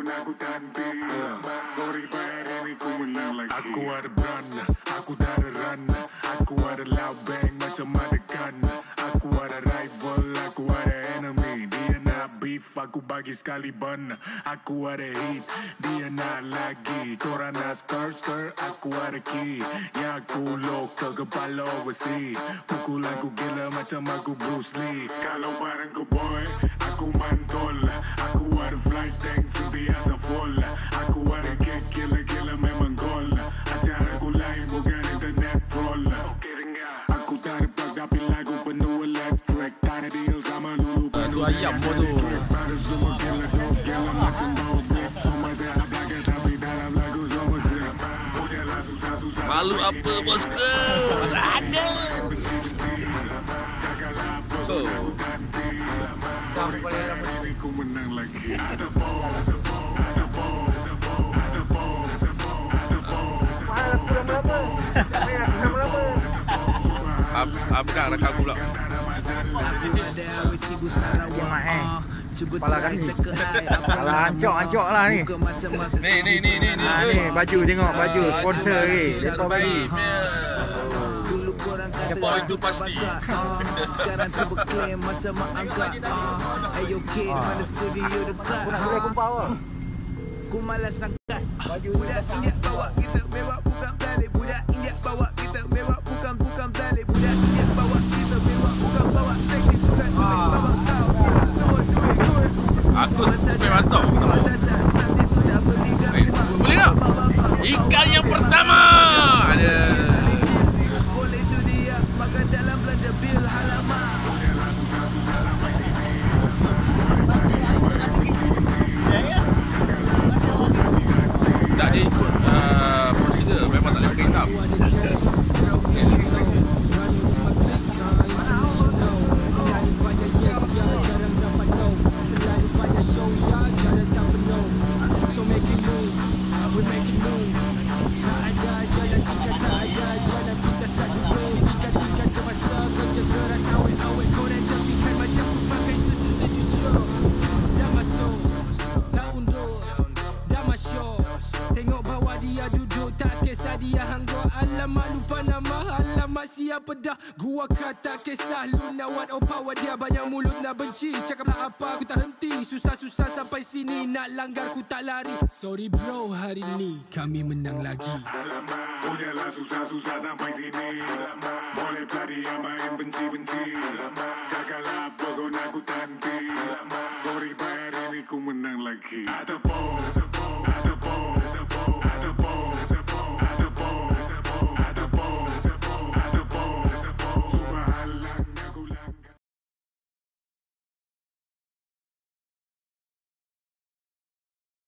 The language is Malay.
Aku ada brand, aku tak ada run. Aku ada loud bang macam ada gun. Aku ada rival, aku ada enemy. Dia nak beef, aku bagi sekali bun. Aku ada heat, dia nak lagi. Korang nak skirt, aku ada key. Ya aku local, kepala overseas. Pukul aku gila macam aku Bruce Lee. Kalau barang ku boy, aku mantul. Aku ada flight tank, sentiasa full. Aku ada kick, gila-gila memang gol. Acara ku lain bukan internet troll. Aku tak ada plug tapi lagu penuh electric. Tak ada deal sama lulu penuh ayam pun tu. Pada semua gila macam bawa blip. Semua sehat belakang tapi dalam lagu semua siap. Udahlah susah-susah. Malu apa bosku? Ada. Sampai ini ku menang lagi. Ada Apa dah rekam pula? Kepala kami. Kepala hancur lah ni. Ni baju, tengok baju sponsor ni. Depa bagi. Depa itu pasti. Sekarang cuba claim macam mak angkat. Ayo kid mana studio dekat. Aku power. Ku malas angkat. Budak India bawa kita mewah bukan balik. Budak India bawa kita mewah bukan balik. Budak India bawa kita mewah bukan bawa taxi bukan bawa kau. Semua duit gue. Aku memang tahu. Boleh tak? Ikan yang pertama. Ada. Boleh judi ya, makan dalam belanja bil halaman. Tak dia ikut prosedur. Memang tak boleh pakai hitam. Dia hanggo alamat lupa nama alamat siapa dah. Gua kata kisah lu nak what oh power dia banyak mulut nak benci. Cakaplah apa aku tak henti. Susah-susah sampai sini nak langgar ku tak lari. Sorry bro hari ni kami menang lagi. Alamak udahlah susah-susah sampai sini. Alamak boleh peladi yang main benci-benci. Alamak jagalah apa kau nak ku tanti. Alamak sorry bayar ini ku menang lagi. Ada